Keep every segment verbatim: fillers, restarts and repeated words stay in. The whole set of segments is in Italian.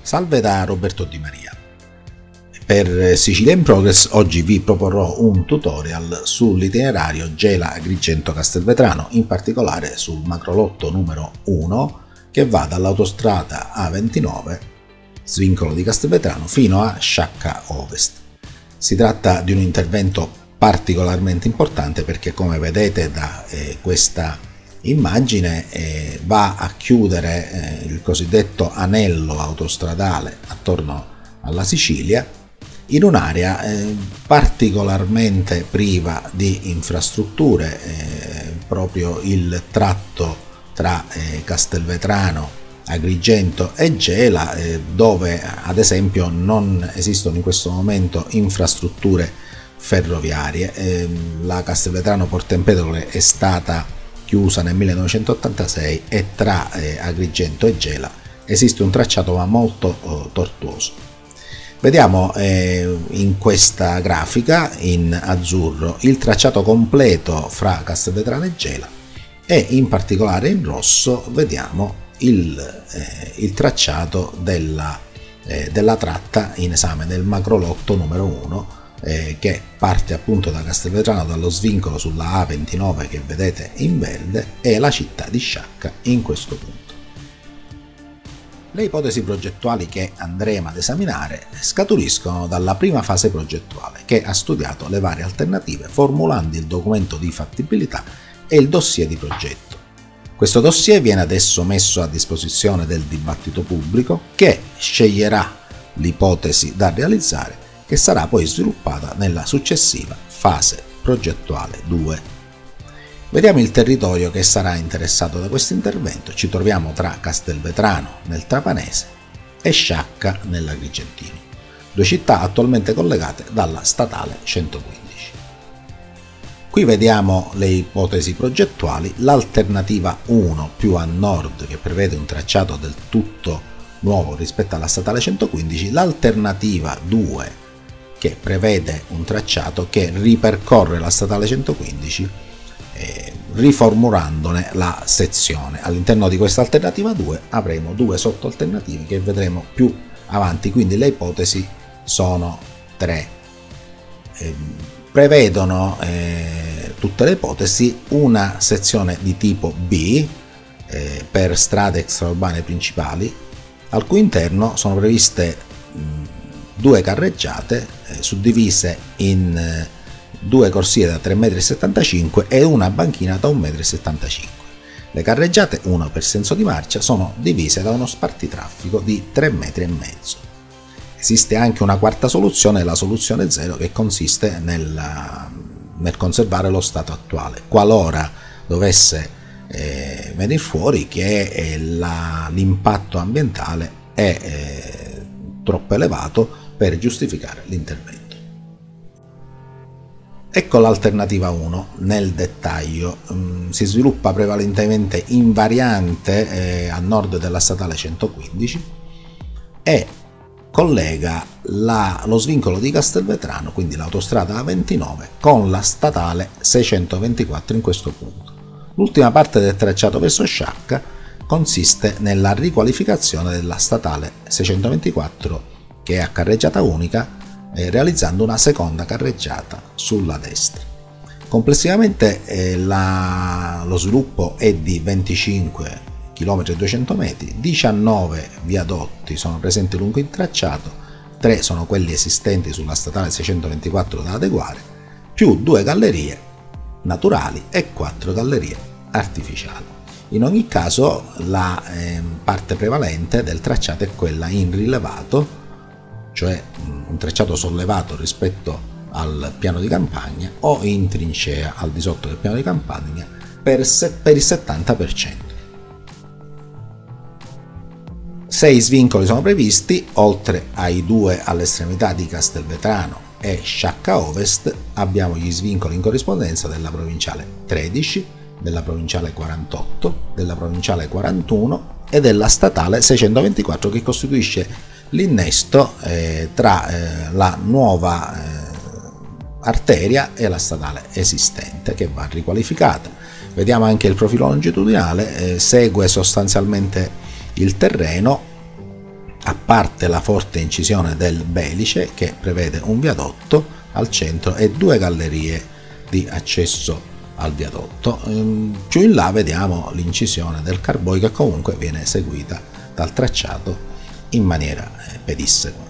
Salve da Roberto Di Maria. Per Sicilia in Progress oggi vi proporrò un tutorial sull'itinerario Gela-Agrigento-Castelvetrano, in particolare sul macrolotto numero uno che va dall'autostrada A ventinove, svincolo di Castelvetrano, fino a Sciacca Ovest. Si tratta di un intervento particolarmente importante perché, come vedete da eh, questa immagine, eh, va a chiudere eh, il cosiddetto anello autostradale attorno alla Sicilia in un'area eh, particolarmente priva di infrastrutture. Eh, proprio il tratto tra eh, Castelvetrano, Agrigento e Gela, eh, dove ad esempio non esistono in questo momento infrastrutture ferroviarie. Eh, la Castelvetrano Porto Empedocle è stata chiusa nel millenovecentottantasei e tra eh, Agrigento e Gela esiste un tracciato ma molto oh, tortuoso. Vediamo eh, in questa grafica in azzurro il tracciato completo fra Castelvetrano e Gela e in particolare in rosso vediamo il, eh, il tracciato della, eh, della tratta in esame del macrolotto numero uno, Eh, che parte appunto da Castelvetrano, dallo svincolo sulla A ventinove che vedete in verde, e la città di Sciacca in questo punto. Le ipotesi progettuali che andremo ad esaminare scaturiscono dalla prima fase progettuale, che ha studiato le varie alternative formulando il documento di fattibilità e il dossier di progetto. Questo dossier viene adesso messo a disposizione del dibattito pubblico, che sceglierà l'ipotesi da realizzare, che sarà poi sviluppata nella successiva fase progettuale due. Vediamo il territorio che sarà interessato da questo intervento. Ci troviamo tra Castelvetrano nel Trapanese e Sciacca nell'Agrigentino, due città attualmente collegate dalla statale centoquindici. Qui vediamo le ipotesi progettuali: l'alternativa uno più a nord, che prevede un tracciato del tutto nuovo rispetto alla statale centoquindici, l'alternativa due che prevede un tracciato che ripercorre la statale centoquindici eh, riformulandone la sezione. All'interno di questa alternativa due avremo due sottoalternative che vedremo più avanti, quindi le ipotesi sono tre. Eh, prevedono eh, tutte le ipotesi una sezione di tipo B eh, per strade extraurbane principali, al cui interno sono previste mh, due carreggiate eh, suddivise in eh, due corsie da tre virgola settantacinque metri e una banchina da un virgola settantacinque metri. Le carreggiate, una per senso di marcia, sono divise da uno spartitraffico di tre virgola cinque metri. Esiste anche una quarta soluzione, la soluzione zero, che consiste nel, nel conservare lo stato attuale, qualora dovesse eh, venire fuori che eh, l'impatto ambientale è eh, troppo elevato per giustificare l'intervento. Ecco l'alternativa uno nel dettaglio. Um, si sviluppa prevalentemente in variante eh, a nord della statale centoquindici e collega la, lo svincolo di Castelvetrano, quindi l'autostrada A ventinove, con la statale seicentoventiquattro in questo punto. L'ultima parte del tracciato verso Sciacca consiste nella riqualificazione della statale seicentoventiquattro, che è a carreggiata unica, eh, realizzando una seconda carreggiata sulla destra. Complessivamente eh, la, lo sviluppo è di venticinque chilometri e duecento metri, diciannove viadotti sono presenti lungo il tracciato, tre sono quelli esistenti sulla statale seicentoventiquattro da adeguare, più due gallerie naturali e quattro gallerie artificiali. In ogni caso la eh, parte prevalente del tracciato è quella in rilevato, cioè un tracciato sollevato rispetto al piano di campagna, o in trincea al di sotto del piano di campagna per, per il settanta per cento. Sei svincoli sono previsti, oltre ai due all'estremità di Castelvetrano e Sciacca Ovest abbiamo gli svincoli in corrispondenza della provinciale tredici, della provinciale quarantotto, della provinciale quarantuno e della statale seicentoventiquattro, che costituisce l'innesto eh, tra eh, la nuova eh, arteria e la statale esistente, che va riqualificata. Vediamo anche il profilo longitudinale, eh, segue sostanzialmente il terreno a parte la forte incisione del Belice, che prevede un viadotto al centro e due gallerie di accesso al viadotto. Più in là vediamo l'incisione del Carboy, che comunque viene eseguita dal tracciato in maniera pedissequa.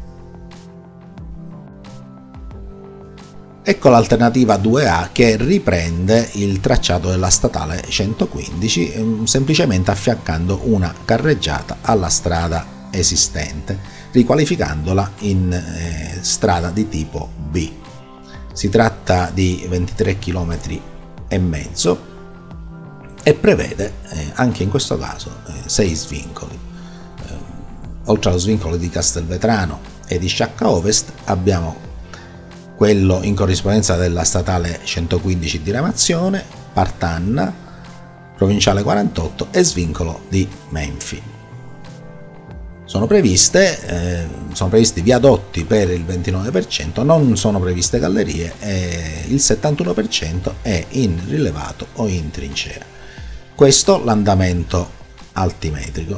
Ecco l'alternativa due A, che riprende il tracciato della statale centoquindici, semplicemente affiancando una carreggiata alla strada esistente, riqualificandola in eh, strada di tipo B. Si tratta di ventitré chilometri e mezzo e prevede eh, anche in questo caso eh, sei svincoli. Eh, oltre allo svincolo di Castelvetrano e di Sciacca Ovest abbiamo quello in corrispondenza della statale centoquindici di Ramazione, Partanna, provinciale quarantotto e svincolo di Menfi. Sono, previste, eh, sono previsti viadotti per il ventinove per cento, non sono previste gallerie e il settantuno per cento è in rilevato o in trincea. Questo l'andamento altimetrico,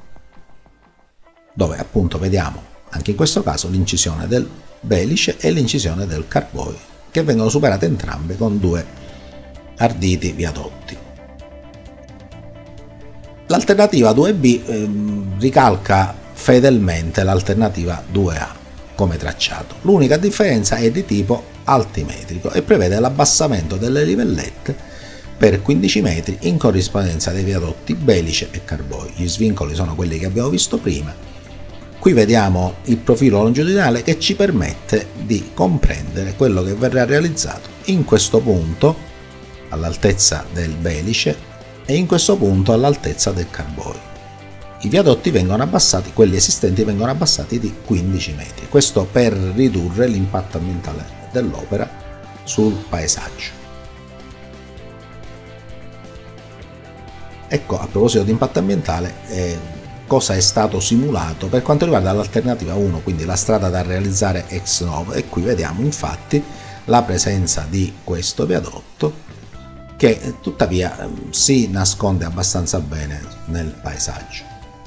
dove appunto vediamo anche in questo caso l'incisione del Belice e l'incisione del Carboy, che vengono superate entrambe con due arditi viadotti. L'alternativa due B ehm, ricalca fedelmente l'alternativa due A come tracciato. L'unica differenza è di tipo altimetrico e prevede l'abbassamento delle livellette per quindici metri in corrispondenza dei viadotti Belice e Carboy. Gli svincoli sono quelli che abbiamo visto prima. Qui vediamo il profilo longitudinale che ci permette di comprendere quello che verrà realizzato in questo punto all'altezza del Belice e in questo punto all'altezza del Carboy. I viadotti vengono abbassati, quelli esistenti vengono abbassati di quindici metri, questo per ridurre l'impatto ambientale dell'opera sul paesaggio. Ecco, a proposito di impatto ambientale, eh, cosa è stato simulato per quanto riguarda l'alternativa uno, quindi la strada da realizzare ex novo, e qui vediamo infatti la presenza di questo viadotto che tuttavia si nasconde abbastanza bene nel paesaggio.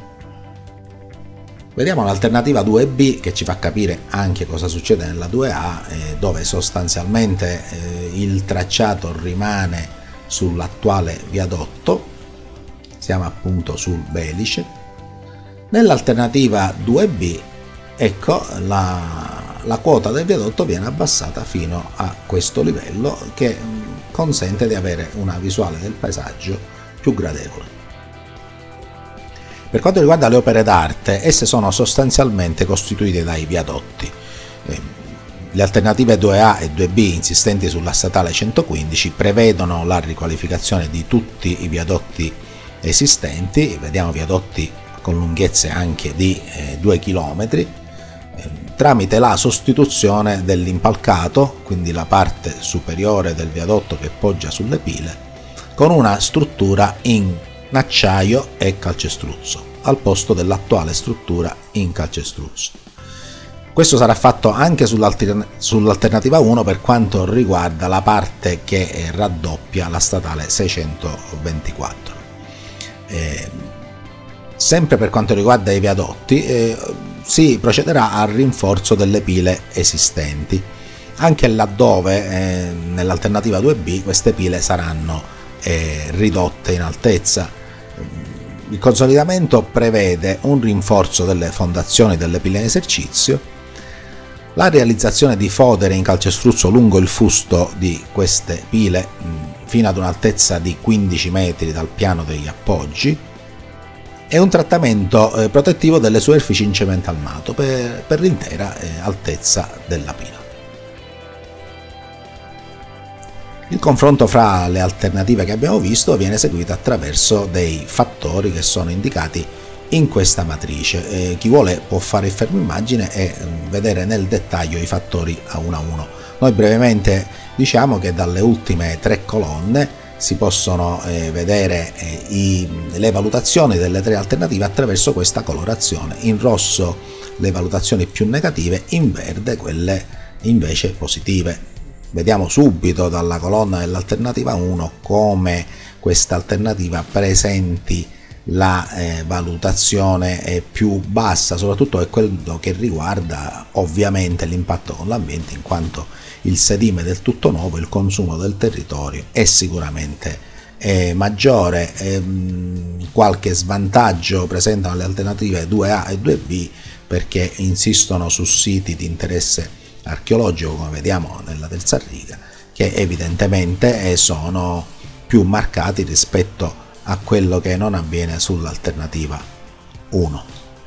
Vediamo l'alternativa due B, che ci fa capire anche cosa succede nella due A, eh, dove sostanzialmente eh, il tracciato rimane sull'attuale viadotto, siamo appunto sul Belice. Nell'alternativa due B, ecco, la, la quota del viadotto viene abbassata fino a questo livello, che consente di avere una visuale del paesaggio più gradevole. Per quanto riguarda le opere d'arte, esse sono sostanzialmente costituite dai viadotti. Le alternative due A e due B insistenti sulla statale centoquindici prevedono la riqualificazione di tutti i viadotti esistenti, vediamo viadotti con lunghezze anche di eh, due chilometri, eh, tramite la sostituzione dell'impalcato, quindi la parte superiore del viadotto che poggia sulle pile, con una struttura in acciaio e calcestruzzo, al posto dell'attuale struttura in calcestruzzo. Questo sarà fatto anche sull'alternativa uno per quanto riguarda la parte che eh, raddoppia la statale seicentoventiquattro. Eh, Sempre per quanto riguarda i viadotti, eh, si procederà al rinforzo delle pile esistenti, anche laddove eh, nell'alternativa due B queste pile saranno eh, ridotte in altezza. Il consolidamento prevede un rinforzo delle fondazioni delle pile in esercizio, la realizzazione di fodere in calcestruzzo lungo il fusto di queste pile mh, fino ad un'altezza di quindici metri dal piano degli appoggi, e un trattamento eh, protettivo delle superfici in cemento armato per, per l'intera eh, altezza della pila. Il confronto fra le alternative che abbiamo visto viene eseguito attraverso dei fattori che sono indicati in questa matrice. Eh, chi vuole può fare il fermo immagine e eh, vedere nel dettaglio i fattori a uno a uno. Noi brevemente diciamo che dalle ultime tre colonne si possono eh, vedere eh, i, le valutazioni delle tre alternative attraverso questa colorazione: in rosso le valutazioni più negative, in verde quelle invece positive. Vediamo subito dalla colonna dell'alternativa uno come questa alternativa presenti la eh, valutazione è più bassa, soprattutto per quello che riguarda ovviamente l'impatto con l'ambiente, in quanto il sedime del tutto nuovo, il consumo del territorio è sicuramente eh, maggiore. Ehm, qualche svantaggio presentano le alternative due A e due B, perché insistono su siti di interesse archeologico, come vediamo nella terza riga, che evidentemente sono più marcati rispetto a quello che non avviene sull'alternativa uno.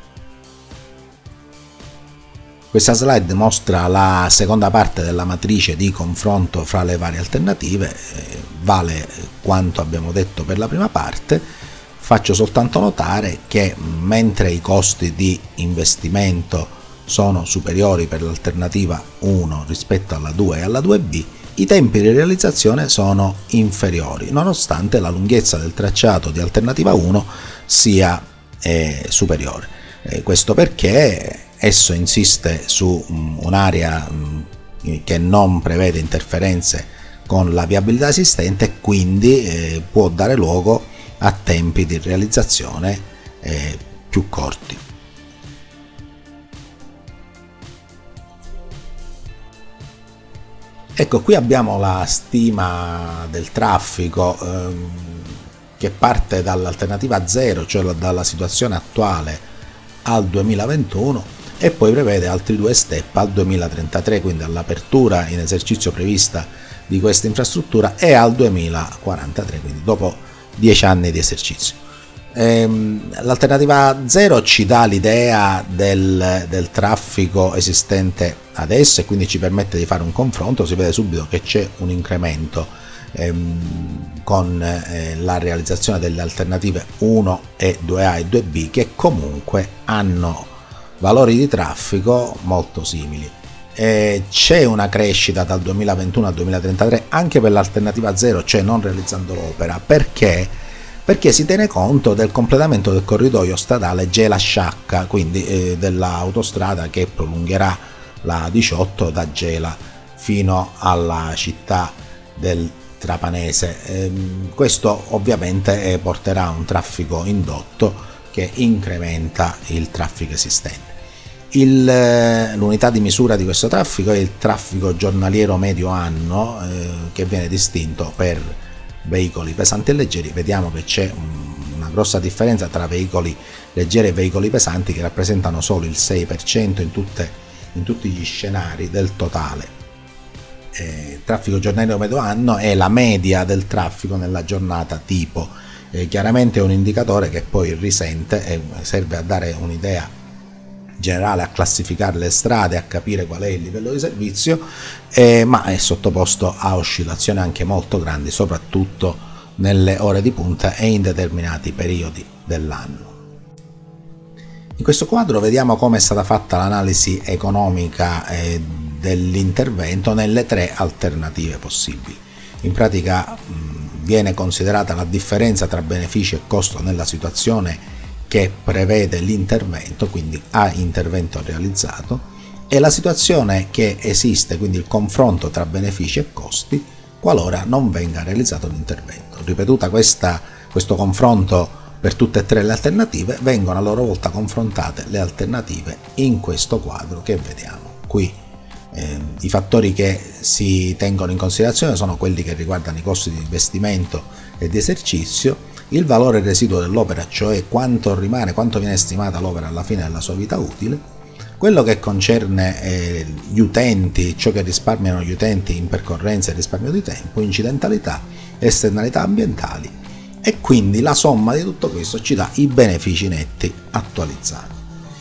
Questa slide mostra la seconda parte della matrice di confronto fra le varie alternative, eh, vale quanto abbiamo detto per la prima parte. Faccio soltanto notare che mentre i costi di investimento sono superiori per l'alternativa uno rispetto alla due e alla due B, i tempi di realizzazione sono inferiori, nonostante la lunghezza del tracciato di alternativa uno sia eh, superiore. Eh, questo perché esso insiste su um, un'area um, che non prevede interferenze con la viabilità esistente e quindi eh, può dare luogo a tempi di realizzazione eh, più corti. Ecco, qui abbiamo la stima del traffico ehm, che parte dall'alternativa zero, cioè dalla situazione attuale al duemilaventuno, e poi prevede altri due step al duemilatrentatré, quindi all'apertura in esercizio prevista di questa infrastruttura, e al duemilaquarantatré, quindi dopo dieci anni di esercizio. Ehm, l'alternativa zero ci dà l'idea del, del traffico esistente adesso e quindi ci permette di fare un confronto. Si vede subito che c'è un incremento ehm, con eh, la realizzazione delle alternative uno e due A e due B, che comunque hanno valori di traffico molto simili. Eh, c'è una crescita dal duemilaventuno al duemilatrentatré anche per l'alternativa zero, cioè non realizzando l'opera, perché perché si tiene conto del completamento del corridoio stradale Gela-Sciacca, quindi eh, dell'autostrada che prolungherà la diciotto da Gela fino alla città del Trapanese. Ehm, questo ovviamente eh, porterà a un traffico indotto che incrementa il traffico esistente. L'unità di misura di questo traffico è il traffico giornaliero medio anno, eh, che viene distinto per veicoli pesanti e leggeri. Vediamo che c'è un, una grossa differenza tra veicoli leggeri e veicoli pesanti, che rappresentano solo il sei per cento in, tutte, in tutti gli scenari del totale. Eh, traffico giornaliero medio anno è la media del traffico nella giornata tipo. Eh, chiaramente è un indicatore che poi risente e serve a dare un'idea generale, a classificare le strade, a capire qual è il livello di servizio, eh, ma è sottoposto a oscillazioni anche molto grandi, soprattutto nelle ore di punta e in determinati periodi dell'anno. In questo quadro vediamo come è stata fatta l'analisi economica eh, dell'intervento nelle tre alternative possibili. In pratica mh, viene considerata la differenza tra benefici e costo nella situazione che prevede l'intervento, quindi a intervento realizzato, e la situazione che esiste, quindi il confronto tra benefici e costi, qualora non venga realizzato l'intervento. Ripetuta questa, questo confronto per tutte e tre le alternative, vengono a loro volta confrontate le alternative in questo quadro che vediamo qui. Eh, I fattori che si tengono in considerazione sono quelli che riguardano i costi di investimento e di esercizio, il valore residuo dell'opera, cioè quanto rimane, quanto viene stimata l'opera alla fine della sua vita utile, quello che concerne eh, gli utenti, ciò che risparmiano gli utenti in percorrenza e risparmio di tempo, incidentalità, esternalità ambientali, e quindi la somma di tutto questo ci dà i benefici netti attualizzati.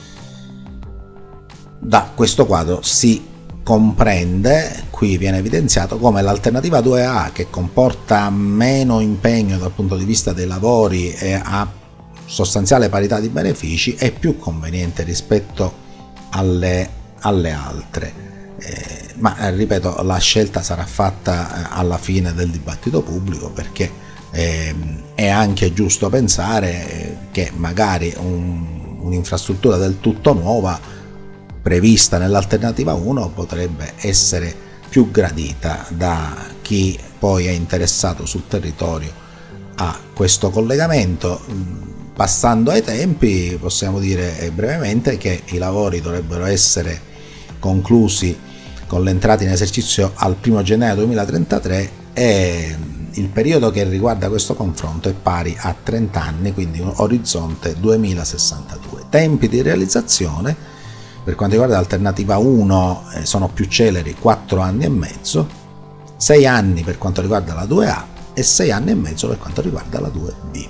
Da questo quadro si comprende, qui viene evidenziato come l'alternativa due A, che comporta meno impegno dal punto di vista dei lavori e ha sostanziale parità di benefici, è più conveniente rispetto alle, alle altre. Eh, ma eh, ripeto, la scelta sarà fatta eh, alla fine del dibattito pubblico, perché eh, è anche giusto pensare eh, che magari un, un'infrastruttura del tutto nuova prevista nell'alternativa uno potrebbe essere più gradita da chi poi è interessato sul territorio a questo collegamento. Passando ai tempi, possiamo dire brevemente che i lavori dovrebbero essere conclusi con l'entrata in esercizio al primo gennaio duemilatrentatré e il periodo che riguarda questo confronto è pari a trenta anni, quindi un orizzonte duemilasessantadue. Tempi di realizzazione per quanto riguarda l'alternativa uno eh, sono più celeri, quattro anni e mezzo, sei anni per quanto riguarda la due A e sei anni e mezzo per quanto riguarda la due B.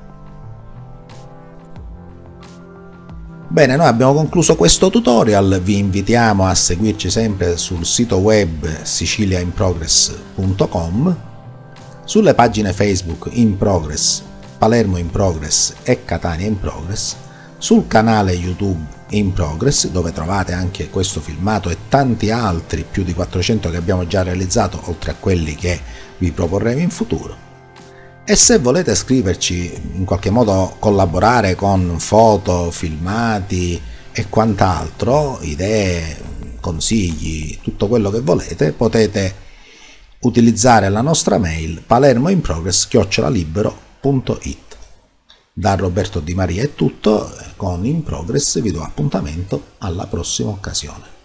Bene, noi abbiamo concluso questo tutorial, vi invitiamo a seguirci sempre sul sito web sicilia in progress punto com, sulle pagine Facebook In Progress, Palermo In Progress e Catania In Progress, sul canale YouTube In Progress, dove trovate anche questo filmato e tanti altri, più di quattrocento che abbiamo già realizzato, oltre a quelli che vi proporremo in futuro. E se volete scriverci, in qualche modo collaborare con foto, filmati e quant'altro, idee, consigli, tutto quello che volete, potete utilizzare la nostra mail palermoinprogress chiocciola libero punto it. Da Roberto Di Maria è tutto, con In Progress vi do appuntamento alla prossima occasione.